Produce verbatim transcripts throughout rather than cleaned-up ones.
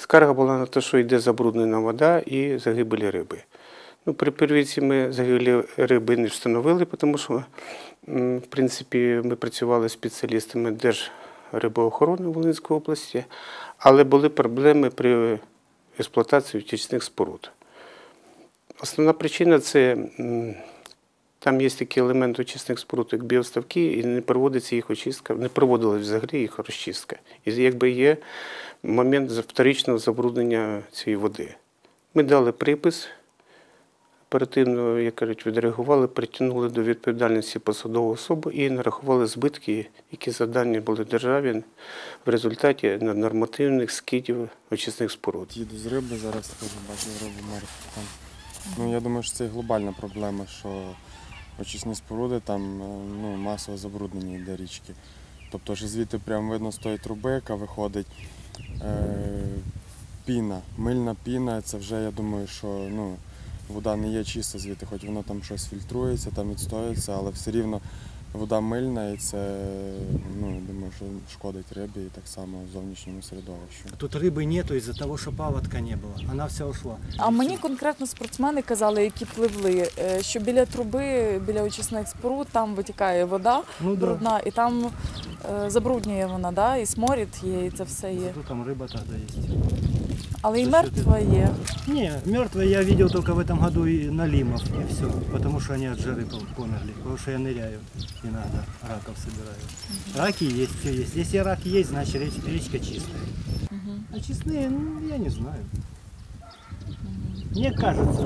скарга була на те, що йде забруднена вода і загибелі риби. Ну, при перевірці ми загибелі риби не встановили, тому що, в принципі, ми працювали з спеціалістами Держрибоохорони Волинської області, але були проблеми при експлуатації очисних споруд. Основна причина – це там є такий елемент очисних споруд, як біоставки, і не проводиться їх очистка, не проводилась взагалі їх розчистка. І якби є момент вторичного забруднення цієї води. Ми дали припис, оперативно, як кажуть, відреагували, притягнули до відповідальності посадову особу і нарахували збитки, які завдані були державі в результаті нормативних скидів очисних споруд. Їду з риби, зараз теж бачу рибу мертву. Ну, я думаю, що це глобальна проблема, що очисні споруди там ну, масово забруднені йде річки. Тобто, що звідти прямо видно з тої труби, яка виходить, е, піна, мильна піна, це вже, я думаю, що ну, вода не є чиста звідти, хоч воно там щось фільтрується, там відстоюється, але все рівно вода мильна і це, ну, думаю, що шкодить рибі і так само зовнішньому середовищу. Тут риби нету із-за того, що паводка не було, вона вся ушла. А мені конкретно спортсмени казали, які пливли, що біля труби, біля очисних споруд, там витікає вода ну, брудна, да. І там е, забруднює вона, да? І сморід є, і це все є. Зато там риба тоді є. Але і мертва є. Не, мертвые я видел только в этом году и налимов, и все. Потому что они от жары померли. Потому что я ныряю иногда, раков собираю. Угу. Раки есть, все есть. Если раки есть, значит речка чистая. Угу. А честные, ну, я не знаю. Угу. Мне кажется,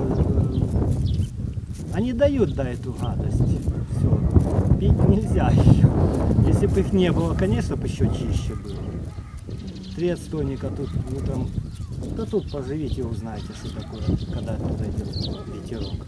они дают, да, эту гадость. Все, пить нельзя еще. Если бы их не было, конечно, бы еще чище было. Три отстойника тут утром. Да тут поживите и узнаете, что такое, когда туда идет ветерок.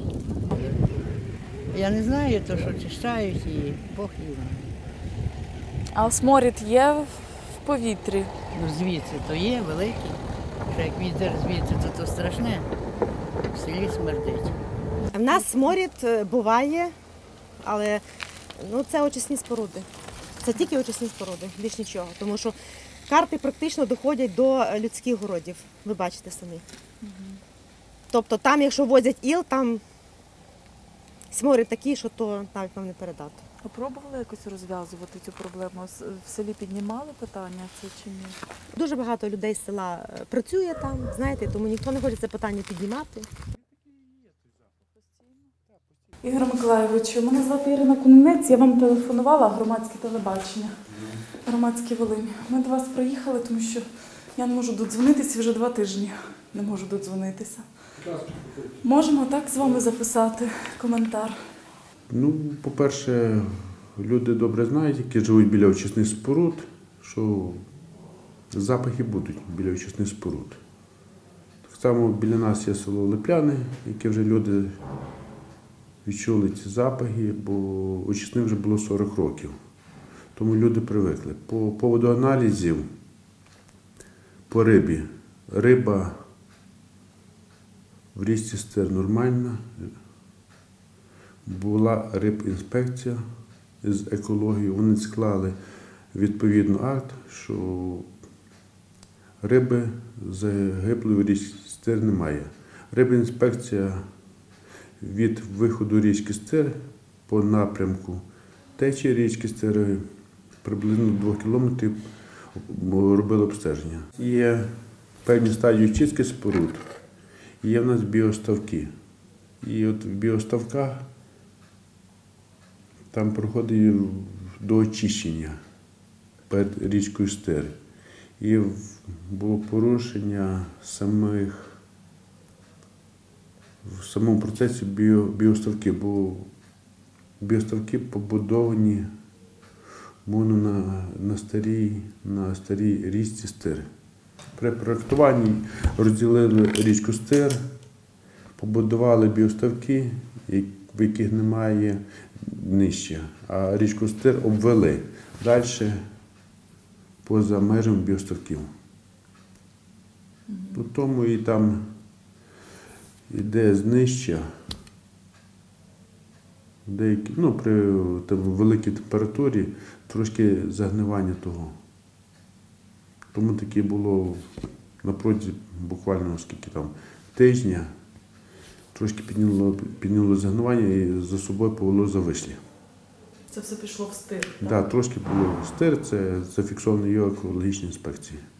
Я не знаю, то що чищають і Бог їх знає. А сморід є в повітрі? Ну звідси то є великий. Що як вітер звідси, то то страшне. В селі смердить. В нас сморід буває, але ну, це очисні споруди. Це тільки очисні споруди, більш нічого. Тому що карти практично доходять до людських городів, ви бачите самі. Угу. Тобто там, якщо возять іл, там сморід такий, що то навіть вам не передати. А пробували якось розв'язувати цю проблему? В селі піднімали питання це чи ні? Дуже багато людей з села працює там, знаєте, тому ніхто не хоче це питання піднімати. Ігор Миколайович, мене звати Ірина Кунинець, я вам телефонувала, громадське телебачення, громадське Волинь. Ми до вас приїхали, тому що я не можу додзвонитися вже два тижні. Не можу додзвонитися. Можемо так з вами записати коментар? Ну, по-перше, люди добре знають, які живуть біля очисних споруд, що запахи будуть біля очисних споруд. Так само біля нас є село Липляни, яке вже люди відчули ці запахи, бо очисних вже було сорок років. Тому люди привикли. По поводу аналізів, по рибі. Риба в річці Стир нормальна. Була рибінспекція з екологією. Вони склали відповідний акт, що риби загиблої в річці Стир немає. Рибінспекція від виходу річки Стир по напрямку течії річки Стир приблизно двох кілометрів робили обстеження. Є певні стадії очистки споруд, є в нас біоставки. І от в біоставках там проходить до очищення перед річкою Стир. І було порушення самих в самому процесі біо, біоставки, бо біоставки побудовані на, на, старій, на старій річці Стир. При проєктуванні розділили річку Стир, побудували біоставки, в яких немає нижче, а річку Стир обвели далі поза межами біоставків. Mm-hmm. Тому і там йде знища, деякі, ну, при там, великій температурі трошки загнивання того. Тому таке було на протязі буквально скільки там тижня трошки підняло, підняло загнивання і за собою повело завислі. Це все пішло в стир. Так, да, трошки було стир, це зафіксовано його екологічній інспекції.